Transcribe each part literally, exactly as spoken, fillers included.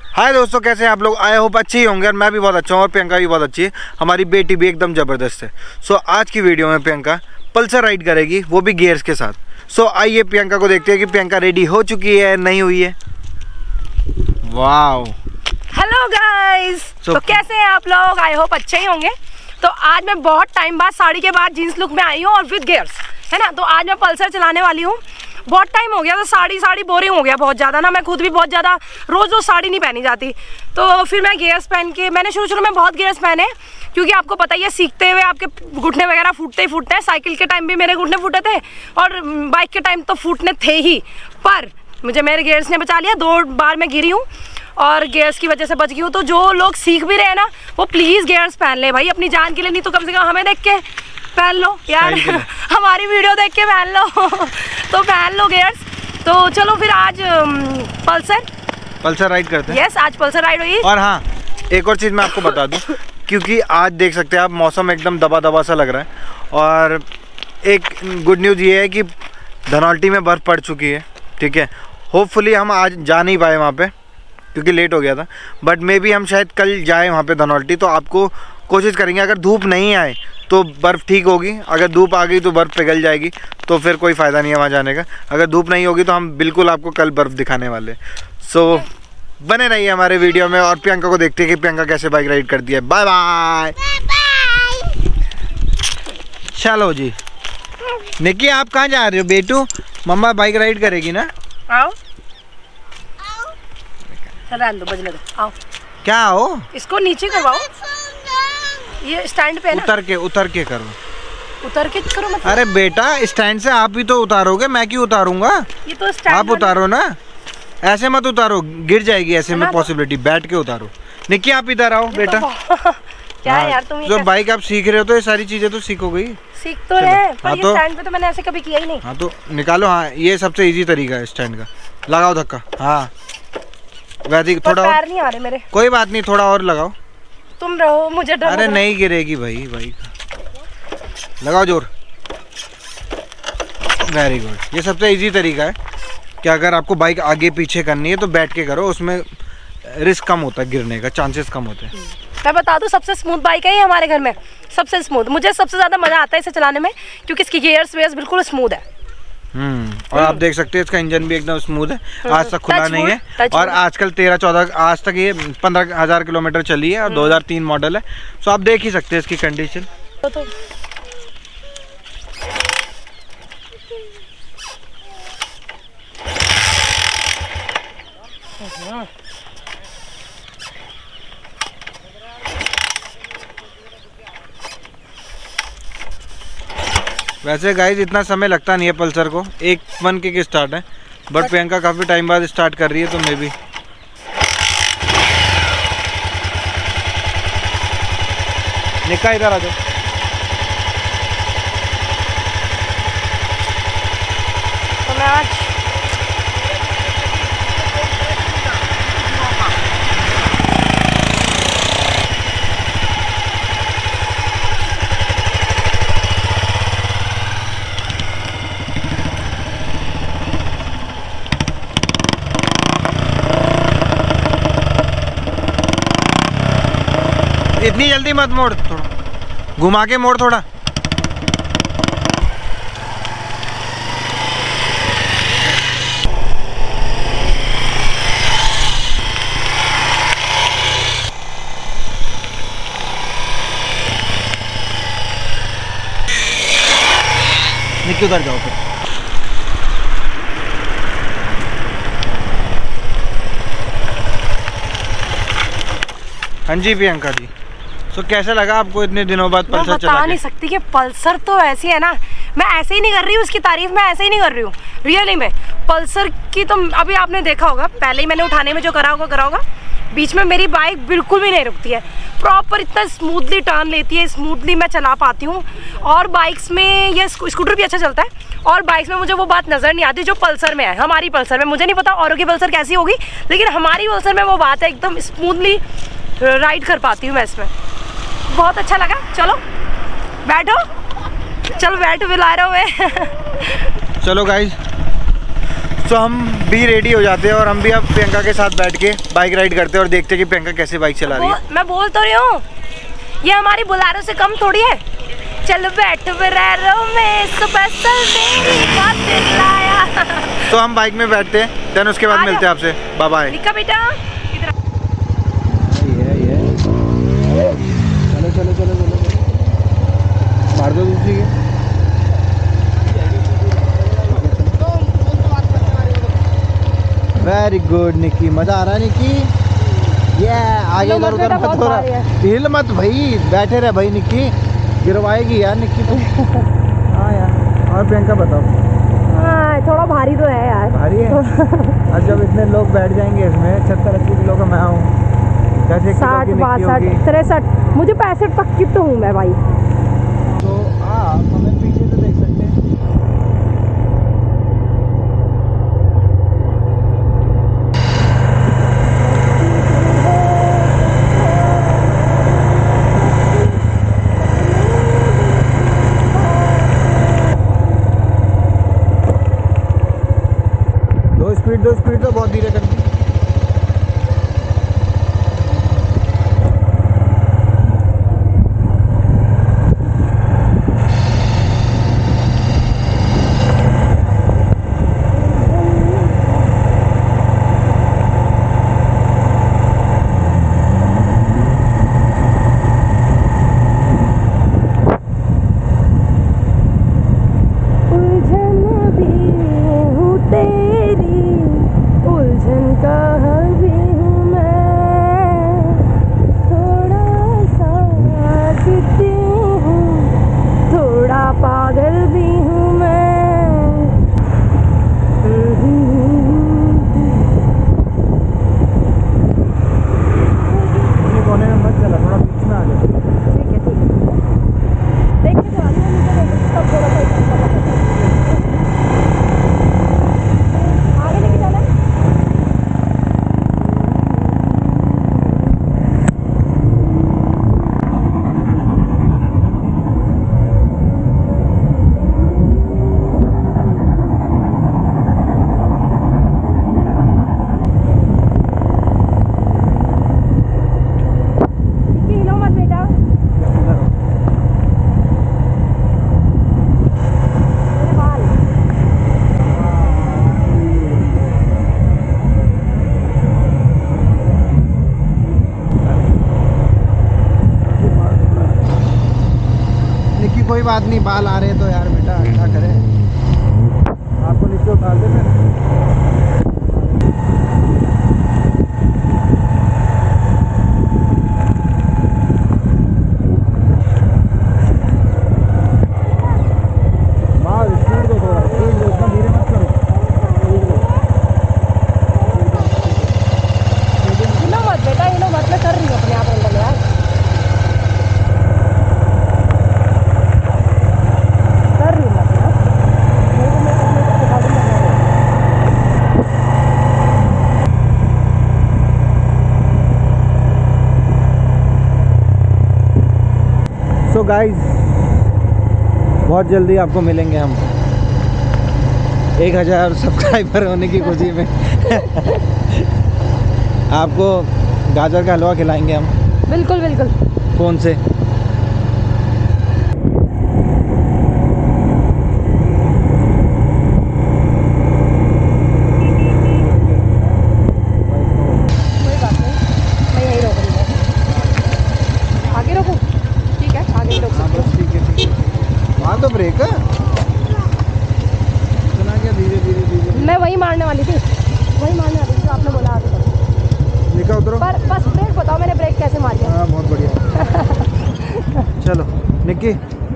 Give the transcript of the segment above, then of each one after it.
हाय दोस्तों, कैसे हैं आप लोग? आई होप अच्छे ही होंगे और मैं भी बहुत अच्छा हूँ और प्रियंका भी बहुत अच्छी है। हमारी बेटी भी एकदम ज़बरदस्त है। सो so, आज की वीडियो में प्रियंका पल्सर राइड करेगी, वो भी गियर्स के साथ। सो so, आइए प्रियंका को देखते हैं कि प्रियंका रेडी हो चुकी है नहीं हुई है। वाओ, हेलो गाइस, तो कैसे हैं आप लोग? आई होप अच्छे ही होंगे। तो आज मैं बहुत टाइम बाद साड़ी के बाद जीन्स लुक में आई हूँ और विद गियर्स, है ना। तो आज मैं पल्सर चलाने वाली हूँ। बहुत टाइम हो गया तो साड़ी साड़ी बोरिंग हो गया बहुत ज़्यादा ना। मैं खुद भी बहुत ज़्यादा रोज़ रोज़ साड़ी नहीं पहनी जाती, तो फिर मैं गियर्स पहन के मैंने शुरू शुरू में बहुत गियर्स पहने, क्योंकि आपको पता ही है सीखते हुए आपके घुटने वगैरह फूटते ही फूटते हैं। साइकिल के टाइम भी मेरे घुटने फूटे थे और बाइक के टाइम तो फूटने थे ही, पर मुझे मेरे गियर्स ने बचा लिया। दो बार मैं गिरी हूँ और गियर्स की वजह से बच गई हूँ। तो जो लोग सीख भी रहे हैं ना, वो प्लीज़ गियर्स पहन ले भाई, अपनी जान के लिए नहीं तो कम से कम हमें देख के पहन लो यार। हमारी वीडियो देख के पहन लो तो पहन लो गियर्स। तो चलो फिर आज पल्सर पल्सर राइड करते हैं। यस, आज पल्सर राइड हुई। और हाँ, एक और चीज़ मैं आपको बता दूं, क्योंकि आज देख सकते हैं आप मौसम एकदम दबा दबा सा लग रहा है। और एक गुड न्यूज़ ये है कि धनौल्टी में बर्फ़ पड़ चुकी है, ठीक है। होपफुली हम आज जा नहीं पाए वहाँ पे क्योंकि लेट हो गया था, बट मे बी हम शायद कल जाए वहाँ पे धनौल्टी। तो आपको कोशिश करेंगे, अगर धूप नहीं आए तो बर्फ़ ठीक होगी, अगर धूप आ गई तो बर्फ़ पिघल जाएगी, तो फिर कोई फ़ायदा नहीं है वहाँ जाने का। अगर धूप नहीं होगी तो हम बिल्कुल आपको कल बर्फ़ दिखाने वाले। सो बने रहिए हमारे वीडियो में और प्रियंका को देखते हैं कि प्रियंका कैसे बाइक राइड करती है। Bye bye. चलो जी, निक्की आप कहाँ जा रहे हो बेटू? मम्मा बाइक राइड करेगी ना? आओ दो बजने दो, आओ। क्या आओ? इसको नीचे करवाओ, ये स्टैंड पे है ना। उतर के उतर के करो, उतर के करो मतलब। अरे बेटा, स्टैंड से आप ही तो उतारोगे, मैं क्यों उतारूंगा? ये तो स्टैंड आप उतारो ना, ऐसे मत उतारो, गिर जाएगी ऐसे में पॉसिबिलिटी। बैठ के उतारो। निक्की आप इधर आओ बेटा। क्या है यार तुम? जो बाइक आप सीख रहे हो तो ये सारी चीजें तो सीखोगी। सीख तो रहे, पर ये स्टैंड पे तो मैंने ऐसे कभी किया ही नहीं। हाँ तो निकालो। हाँ, ये सबसे इजी तरीका है स्टैंड का। लगाओ धक्का। हाँ वैसे थोड़ा पैर नहीं आ रहे मेरे। कोई बात नहीं, थोड़ा और लगाओ। तुम रहो, मुझे डर। अरे नहीं गिरेगी भाई, भाई लगाओ जोर। Very good. ये सबसे इजी तरीका है कि अगर आपको बाइक आगे पीछे करनी है तो बैठ के करो, उसमें रिस्क कम होता है, गिरने का चांसेस कम होते हैं। मैं बता दूं, सबसे स्मूथ बाइक है ये हमारे घर में, सबसे स्मूथ। मुझे सबसे ज़्यादा मज़ा आता है इसे चलाने में, क्योंकि इसकी गियर्स वेयर्स बिल्कुल स्मूथ है। हम्म और आप देख सकते हैं इसका इंजन भी एकदम स्मूथ है, आज तक खुला नहीं है। और आजकल तेरह चौदह आज तक ये पंद्रह हजार किलोमीटर चली है और दो हज़ार तीन मॉडल है। सो आप देख ही सकते हैं इसकी कंडीशन। तो, तो। वैसे गाइस इतना समय लगता नहीं है पल्सर को, एक वन किक स्टार्ट है, बट प्रियंका काफ़ी टाइम बाद स्टार्ट कर रही है, तो मे बी। निक्का इधर आ जाओ। तो मैं आज इतनी जल्दी मत मोड़, थोड़ा घुमा के मोड़ थोड़ा। निक्की उधर जाओ फिर। हाँ जी प्रियंका जी, तो कैसा लगा आपको इतने दिनों बाद पल्सर चला के? मैं बता नहीं सकती कि पल्सर तो ऐसी है ना, मैं ऐसे ही नहीं कर रही हूँ उसकी तारीफ, मैं ऐसे ही नहीं कर रही हूँ रियली में। पल्सर की तो अभी आपने देखा होगा, पहले ही मैंने उठाने में जो करा होगा करा होगा। बीच में मेरी बाइक बिल्कुल भी नहीं रुकती है, प्रॉपर इतना स्मूथली टर्न लेती है, स्मूथली मैं चला पाती हूँ। और बाइक्स में ये स्कूटर भी अच्छा चलता है, और बाइक्स में मुझे वो बात नज़र नहीं आती जो पल्सर में है। हमारी पल्सर में, मुझे नहीं पता औरों की पल्सर कैसी होगी, लेकिन हमारी पल्सर में वो बात है, एकदम स्मूथली राइड कर पाती हूँ मैं इसमें। बहुत अच्छा लगा। चलो बैठो, चलो बैठो, बुला रहे हो। चलो गाइज, तो हम भी रेडी हो जाते हैं और हम भी अब प्रियंका के साथ बैठ के बाइक राइड करते हैं और देखते हैं कि प्रियंका कैसे बाइक चला रही है। मैं बोल तो रही हूँ ये हमारी बोलेरो से कम थोड़ी है। चल बैठ बोलेरो में स्पेशल तेरी खातिर लाया। तो हम बाइक में बैठते हैं, देन उसके बाद मिलते हैं आपसे। Bye bye. निक्का बेटा चलो चलो चलो चलो मार दो दूसरी के। वेरी गुड निक्की, मजा आ रहा है निक्की। ये आगे इधर उधर मत हो रहा, हिल मत भाई, बैठे रहे भाई। निक्की गिरवाएगी यार निक्की तो। हाँ यार। और प्रियंका बताओ। हाँ थोड़ा भारी तो है यार। भारी है। और जब इतने लोग बैठ जाएंगे इसमें, छत्तर अस्सी किलो का मैं हूँ, साठ बासठ तिरसठ, मुझे पैंसठ तक की तो हूँ मैं भाई। तो आप हमें पीछे से देख सकते हैं। दो स्पीड दो स्पीड तो बहुत धीरे करती है। कोई बात नहीं, बाल आ रहे तो यार बेटा क्या करें, आपको नीचे उतार दे फिर। मार स्पीड दो थोड़ा, स्पीड दो, इतना धीरे मत करो। हिलो मत बेटा, हिलो मत, मैं कर रही हूँ अपने आप अंदर यार। तो गाइस बहुत जल्दी आपको मिलेंगे हम एक हज़ार सब्सक्राइबर होने की खुशी में। आपको गाजर का हलवा खिलाएंगे हम। बिल्कुल बिल्कुल। फ़ोन से। तो ब्रेक सुना क्या, धीरे धीरे धीरे। मैं वही मारने वाली थी, वही मारने वाली थी जो आपने बोला आगे देखा उतरो। पर बस ब्रेक बताओ मैंने ब्रेक कैसे मारी है। हाँ बहुत बढ़िया। चलो निक्की,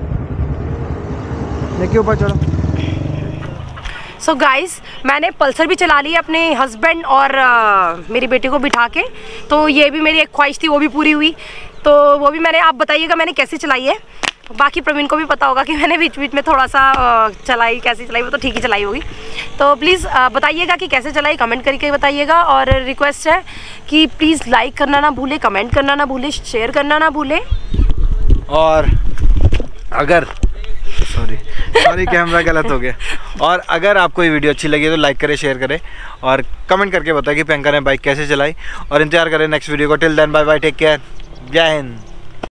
निक्की ऊपर चलो। सो so गाइस मैंने पल्सर भी चला ली है अपने हस्बैंड और uh, मेरी बेटी को बिठा के, तो ये भी मेरी एक ख्वाहिश थी, वो भी पूरी हुई। तो वो भी मैंने, आप बताइएगा मैंने कैसे चलाई है। बाकी प्रवीण को भी पता होगा कि मैंने बीच बीच में थोड़ा सा चलाई, कैसी चलाई, वो तो ठीक ही चलाई होगी। तो प्लीज़ बताइएगा कि कैसे चलाई, कमेंट करके बताइएगा। और रिक्वेस्ट है कि प्लीज़ लाइक करना ना भूले, कमेंट करना ना भूले, शेयर करना ना भूले। और अगर सॉरी सॉरी कैमरा गलत हो गया। और अगर आपको ये वीडियो अच्छी लगी तो लाइक करें, शेयर करें और कमेंट करके बताएं कि प्रियंका ने बाइक कैसे चलाई। और इंतजार करें नेक्स्ट वीडियो को। Till then bye bye, take care, Jai Hind.